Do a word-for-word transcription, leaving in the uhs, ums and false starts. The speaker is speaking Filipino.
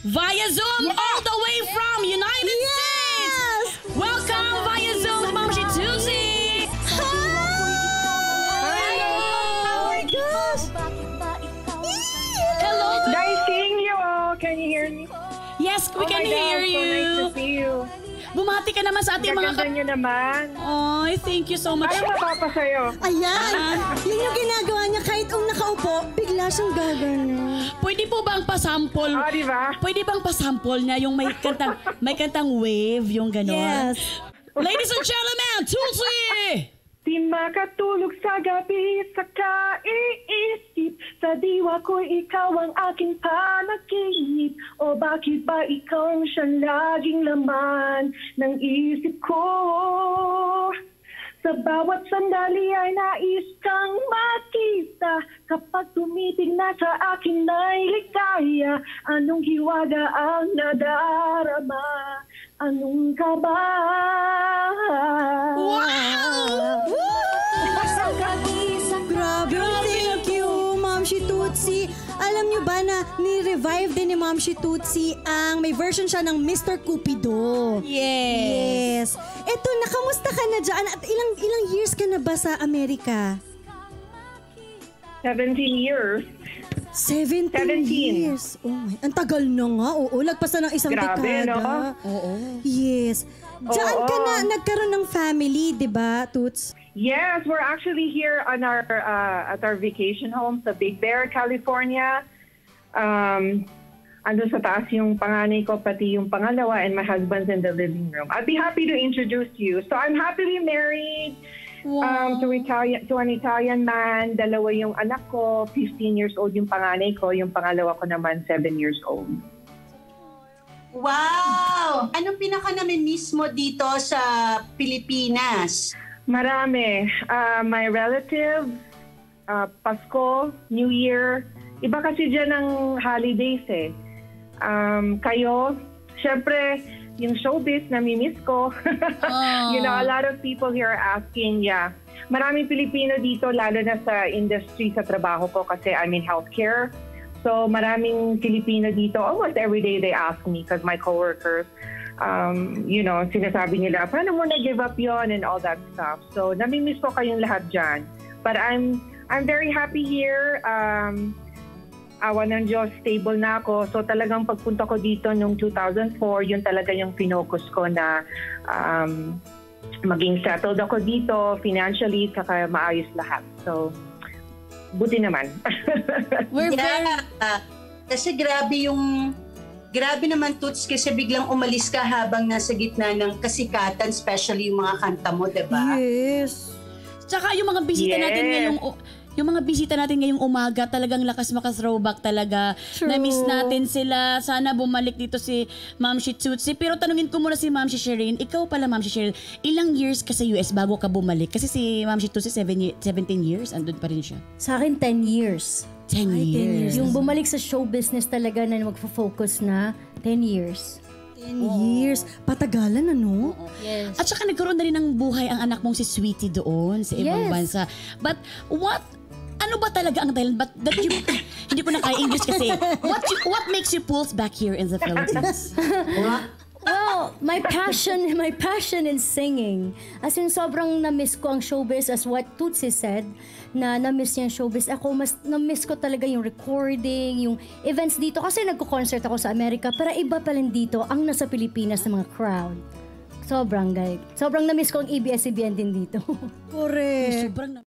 via Zoom Yes. all the way from United Yes. States. Welcome via Zoom, Ma'am Shituzi. Hi! Oh my gosh! Hello. Nice seeing you all. Can you hear me? Yes, we Oh can my God, hear so you. nice to see you. Bumati ka naman sa ating mga Gaganda kap... nyo naman. Ay, thank you so much. Ano mapapa sa'yo? Ayan! Yun yung ginagawa niya kahit kung nakaupo, bigla siyang gagano. Pwede po bang pasample? Ah, di ba? Pwede bang pasample niya yung may kantang may kantang wave, yung gano'n? Yes. Ladies and gentlemen, Tulsi! Di makatulog sa gabi sa kaiisip. Sa diwa ko'y ikaw ang aking panaginip. O bakit ba ikaw ang siyang laging laman ng isip ko? Sa bawat sandali ay nais kang makita. Kapag tumitig na sa akin ay ligaya. Anong hiwaga ang nadarama? Anong kaba? Wow! Grabe, thank you, Ma'am Shitutsi. Alam niyo ba na ni-revive din ni Ma'am Shitutsi ang may version siya ng Mister Cupido. Yes. Yes. Eto, nakamusta ka na dyan? At ilang ilang years ka na ba sa Amerika? seventeen years. seventeen, seventeen. years. Oh my, ang tagal na nga. Oo, lagpas na ng isang Grabe, dekada. no? Oo. Yes. Diyan Oo. ka na nagkaroon ng family, di ba, Toots? Yes, we're actually here on our uh, at our vacation home sa Big Bear, California. Um, andun sa taas yung panganay ko, pati yung pangalawa, and my husband's in the living room. I'd be happy to introduce you. So I'm happily married um, to, Italian, to an Italian man. Dalawa yung anak ko, fifteen years old yung panganay ko, yung pangalawa ko naman, seven years old. Wow! Anong pinaka-nami-miss mo dito sa Pilipinas? Marami. Uh, my relatives, uh, Pasko, New Year. Iba kasi dyan ang holidays eh. Um, kayo, syempre, yung showbiz, nami-miss ko. You know, a lot of people here are asking, yeah. Maraming Pilipino dito, lalo na sa industry, sa trabaho ko kasi I'm in healthcare. So maraming Filipino dito, almost every day they ask me because my coworkers, um, you know, sinasabi nila, paano mo na-give up yon and all that stuff. So namimiss ko kayong lahat dyan. But I'm I'm very happy here. Um, awa ng Diyos, stable na ako. So talagang pagpunta ko dito noong two thousand four, yun talaga yung finokus ko na um, maging settled ako dito financially, saka maayos lahat. So buti naman. We're very... Yeah. Kasi grabe yung... Grabe naman, Toots, kasi biglang umalis ka habang nasa gitna ng kasikatan, especially yung mga kanta mo, diba? Yes. Tsaka yung mga bisita Yes. natin ngayong... Yung mga bisita natin ngayong umaga, talagang lakas maka-throwback talaga. True. Na-miss natin sila. Sana bumalik dito si Ma'am Shitutsi. Pero tanungin ko muna si Ma'am Shireen. Ikaw pala, Ma'am Shireen, ilang years ka sa U S bago ka bumalik? Kasi si Ma'am Shitutsi, seventeen years, andun pa rin siya. Sa akin, ten years. ten years. Yung bumalik sa show business talaga na magfo-focus na, ten years. ten years. Patagalan, ano? Yes. At saka nagkaroon na rin ng buhay ang anak mong si Sweetie doon sa ibang Yes. bansa. But what ano ba talaga ang dahilan? But that you, hindi ko na kaya English kasi. What you, what makes you pulse back here in the Philippines? Well, my passion, my passion in singing. As in, sobrang na-miss ko ang showbiz as what Tootsie said, na na-miss niya ang showbiz. Ako, mas na-miss ko talaga yung recording, yung events dito. Kasi nagko-concert ako sa Amerika, pero iba pa rin dito ang nasa Pilipinas ng mga crowd. Sobrang guys. Sobrang na-miss ko ang A B S C B N din dito. Correct. Sobrang